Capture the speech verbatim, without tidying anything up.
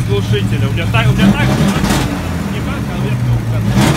глушителя. У меня так, у меня так, не так, а у меня только.